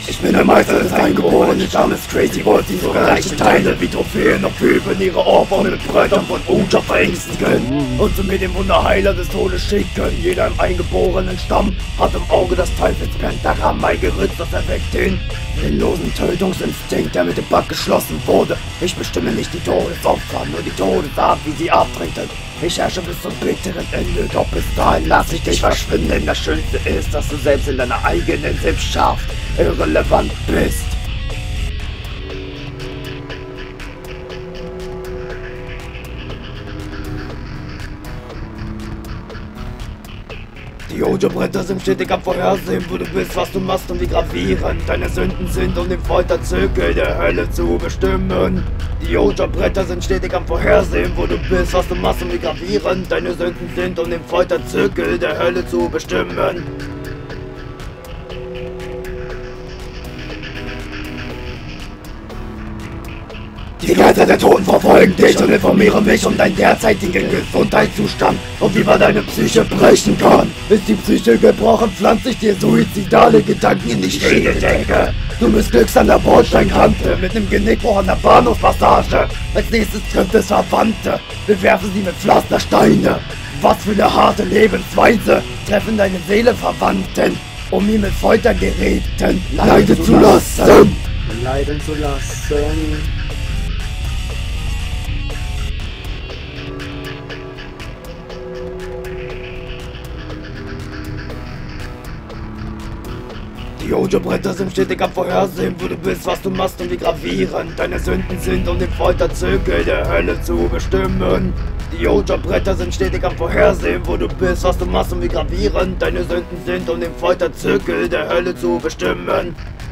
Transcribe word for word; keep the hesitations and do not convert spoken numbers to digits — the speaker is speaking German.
Ich bin der Meister des eingeborenen Stammes Crazy Wolf, die sogar reiche Teile wie Trophäen auf Höfen ihre Opfer mit Brettern von Uja verängstigen und zu mir den Wunderheiler des Todes schicken. Jeder im eingeborenen Stamm hat im Auge das Teufelspentagramm, ein Gerüst, das erweckt den sinnlosen Tötungsinstinkt, der mit dem Band geschlossen wurde. Ich bestimme nicht die Todesopfer, nur die Todesart, wie sie abtreten. Ich herrsche bis zum bitteren Ende, doch bis dahin lass ich dich verschwinden. Das Schönste ist, dass du selbst in deiner eigenen Sippschaft irrelevant bist. Die Ojo-Bretter sind stetig am Vorhersehen, wo du bist, was du machst und wie gravierend deine Sünden sind, um den Folterzirkel der Hölle zu bestimmen. Die Ojo-Bretter sind stetig am Vorhersehen, wo du bist, was du machst und wie gravierend deine Sünden sind, um den Folterzirkel der Hölle zu bestimmen. Die Geister der Toten verfolgen dich und informieren mich um deinen derzeitigen Gesundheitszustand und wie man deine Psyche brechen kann. Ist die Psyche gebrochen, pflanzt ich dir suizidale Gedanken in die Schädeldecke. Du missglückst an der Bordsteinkante mit nem Genickbruch an der Bahnhofspassage. Als nächstes trifft es Verwandte, bewerfen sie mit Pflastersteine. Was für eine harte Lebensweise, treffen deine Seelenverwandten, um ihn mit Foltergeräten leiden zu lassen. Leiden zu lassen. Die Ojo-Bretter sind stetig am Vorhersehen, wo du bist, was du machst und wie gravierend deine Sünden sind, um den Folterzirkel der Hölle zu bestimmen. Die Ojo-Bretter sind stetig am Vorhersehen, wo du bist, was du machst und wie gravierend deine Sünden sind, um den Folterzirkel der Hölle zu bestimmen.